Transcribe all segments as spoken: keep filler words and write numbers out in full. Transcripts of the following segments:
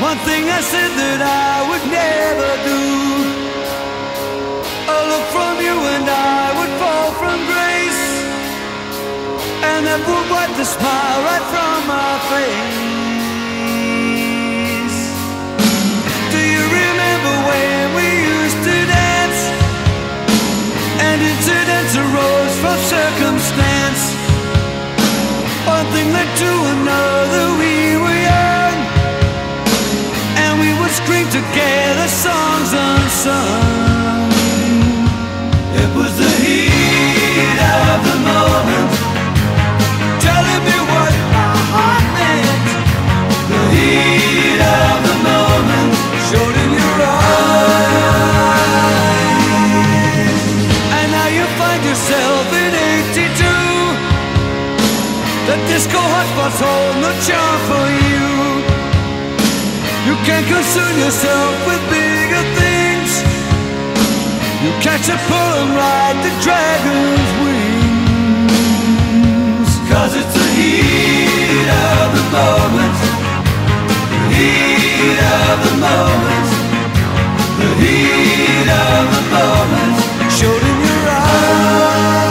One thing I said that I would never do. A look from you and I would fall from grace, and that would wipe the smile right from my face. Do you remember when we used to dance, and incidents arose from circumstance? One thing led to another, we were young, and we would scream together songs unsung. It was the heat of the moment, telling me what my heart meant. The heat of the moment showed in your eyes. And now you find yourself in eighty-two. The disco hotspots hold no charm for you. You can't concern yourself with bigger things. You catch a pull and ride the dragon's wings. Cause it's the heat of the moment, the heat of the moment, the heat of the moment showed in your eyes.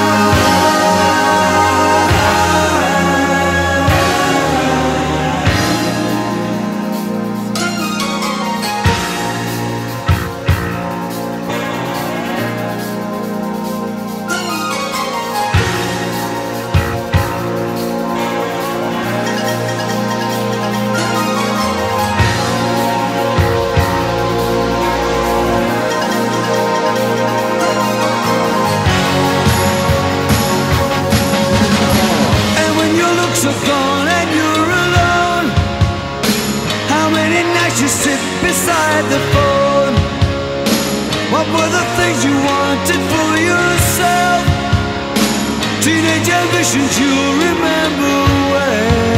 Gone and you're alone. How many nights you sit beside the phone? What were the things you wanted for yourself? Teenage ambitions you'll remember well.